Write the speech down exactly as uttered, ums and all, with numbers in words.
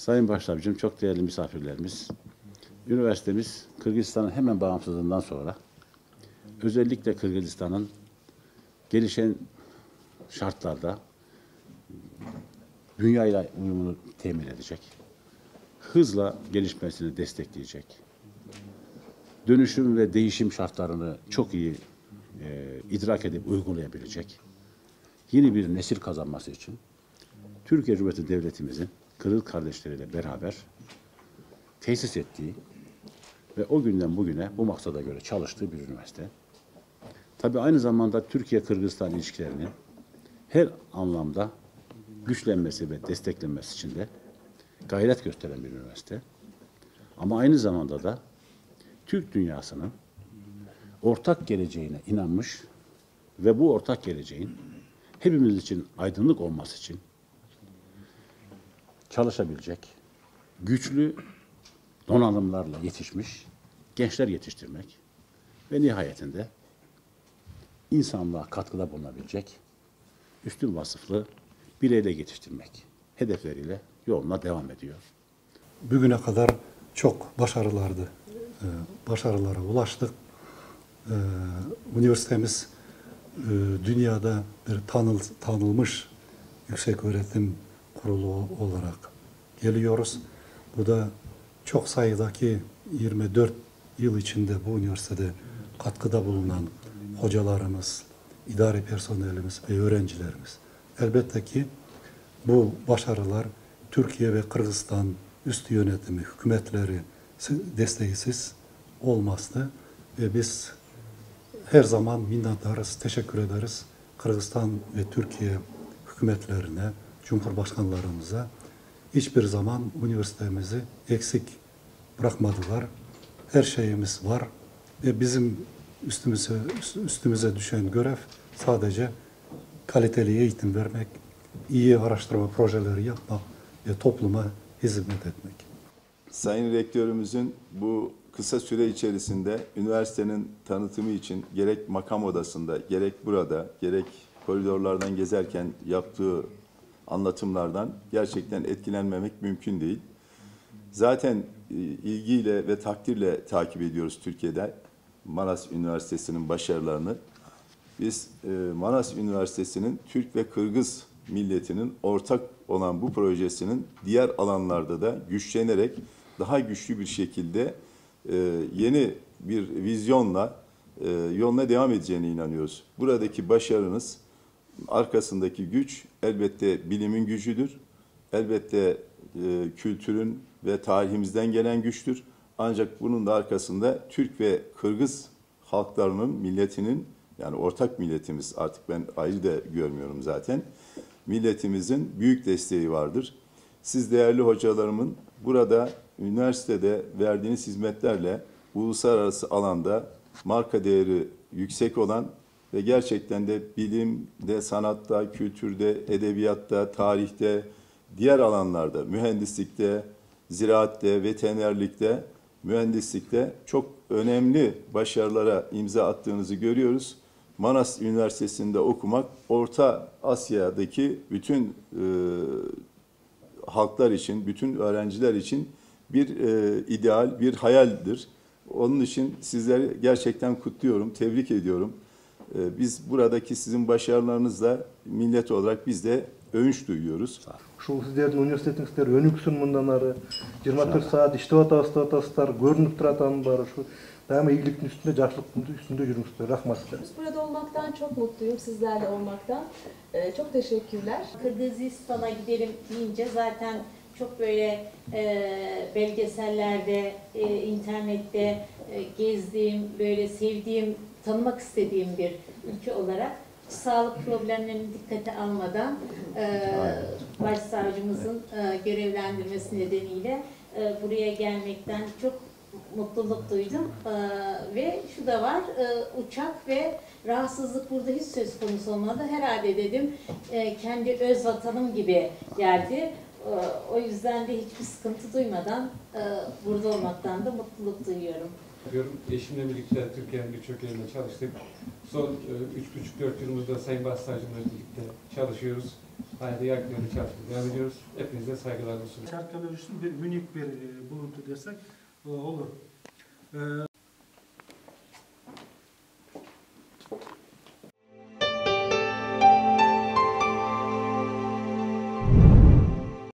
Sayın Başsavcım, çok değerli misafirlerimiz, üniversitemiz Kırgızistan'ın hemen bağımsızlığından sonra özellikle Kırgızistan'ın gelişen şartlarda dünyayla uyumunu temin edecek, hızla gelişmesini destekleyecek, dönüşüm ve değişim şartlarını çok iyi e, idrak edip uygulayabilecek yeni bir nesil kazanması için Türkiye Cumhuriyeti Devletimizin Kırgız kardeşleriyle beraber tesis ettiği ve o günden bugüne bu maksada göre çalıştığı bir üniversite. Tabii aynı zamanda Türkiye-Kırgızistan ilişkilerinin her anlamda güçlenmesi ve desteklenmesi için de gayret gösteren bir üniversite. Ama aynı zamanda da Türk dünyasının ortak geleceğine inanmış ve bu ortak geleceğin hepimiz için aydınlık olması için çalışabilecek, güçlü donanımlarla yetişmiş gençler yetiştirmek ve nihayetinde insanlığa katkıda bulunabilecek üstün vasıflı bireyler yetiştirmek hedefleriyle yoluna devam ediyor. Bugüne kadar çok başarılardı. Başarılara ulaştık. Üniversitemiz dünyada bir tanıl, tanılmış yüksek öğretim kurulu olarak geliyoruz. Bu da çok sayıdaki yirmi dört yıl içinde bu üniversitede katkıda bulunan hocalarımız, idari personelimiz ve öğrencilerimiz. Elbette ki bu başarılar Türkiye ve Kırgızistan üstü yönetimi, hükümetleri desteğisiz olmazdı. Ve biz her zaman minnettarız, teşekkür ederiz Kırgızistan ve Türkiye hükümetlerine, cumhurbaşkanlarımıza. Hiçbir zaman üniversitemizi eksik bırakmadılar. Her şeyimiz var ve bizim üstümüze, üstümüze düşen görev sadece kaliteli eğitim vermek, iyi araştırma projeleri yapmak ve topluma hizmet etmek. Sayın Rektörümüzün bu kısa süre içerisinde üniversitenin tanıtımı için gerek makam odasında, gerek burada, gerek koridorlardan gezerken yaptığı anlatımlardan gerçekten etkilenmemek mümkün değil. Zaten ilgiyle ve takdirle takip ediyoruz Türkiye'de Manas Üniversitesi'nin başarılarını. Biz Manas Üniversitesi'nin Türk ve Kırgız milletinin ortak olan bu projesinin diğer alanlarda da güçlenerek daha güçlü bir şekilde yeni bir vizyonla yoluna devam edeceğine inanıyoruz. Buradaki başarınız, arkasındaki güç elbette bilimin gücüdür. Elbette kültürün ve tarihimizden gelen güçtür. Ancak bunun da arkasında Türk ve Kırgız halklarının, milletinin, yani ortak milletimiz, artık ben ayrı da görmüyorum zaten, milletimizin büyük desteği vardır. Siz değerli hocalarımın burada üniversitede verdiğiniz hizmetlerle uluslararası alanda marka değeri yüksek olan ve gerçekten de bilimde, sanatta, kültürde, edebiyatta, tarihte, diğer alanlarda, mühendislikte, ziraatte, veterinerlikte, mühendislikte çok önemli başarılara imza attığınızı görüyoruz. Manas Üniversitesi'nde okumak, Orta Asya'daki bütün e, halklar için, bütün öğrenciler için bir e, ideal, bir hayaldir. Onun için sizleri gerçekten kutluyorum, tebrik ediyorum. E, biz buradaki sizin başarılarınızla millet olarak biz de övünç duyuyoruz. Ушул сиздердин университетиңиздер өнүксүн мындан ары жыйырма төрт саат иштеп атабыздар, атасыздар, көрүнүп турат анын баары. Ушу daima iyilikin üstünde, жақсылықтың üstünde жүрмүздөр. Рахмат. Burada olmaktan çok mutluyum, sizlerle olmaktan. Ee, çok teşekkürler. Kırgızistan'a gidelim deyince zaten çok böyle e, belgesellerde, e, internette e, gezdiğim, böyle sevdiğim, tanımak istediğim bir ülke olarak sağlık problemlerini dikkate almadan e, başsavcımızın e, görevlendirmesi nedeniyle e, buraya gelmekten çok mutluluk duydum ee, ve şu da var, e, uçak ve rahatsızlık burada hiç söz konusu olmadı. Herhalde dedim e, kendi öz vatanım gibi geldi. E, o yüzden de hiçbir sıkıntı duymadan e, burada olmaktan da mutluluk duyuyorum. Diyorum, eşimle birlikte Türkiye'nin birçok yerinde çalıştık. Son üç buçuk dört yılımızda Sayın Başsavcımla birlikte çalışıyoruz. Hala da yakın çalışmaya devam ediyoruz. Hepinize saygılarımı sunuyorum. Çanakkale Üssü'nün bir unik bir e, buluntu desek e, olur. E,